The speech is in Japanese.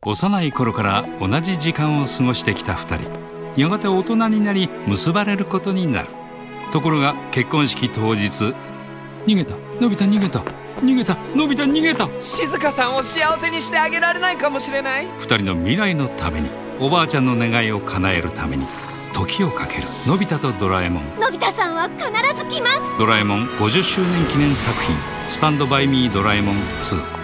幼い頃から同じ時間を過ごしてきた2人、やがて大人になり結ばれることになる。ところが結婚式当日、逃げたのび太、逃げた逃げたのび太、逃げた。 静香さんを幸せにしてあげられないかもしれない。 2人の未来のために、おばあちゃんの願いを叶えるために時をかけるのび太とドラえもん。 のび太さんは必ず来ます。 ドラえもん50周年記念作品、スタンドバイミードラえもん2。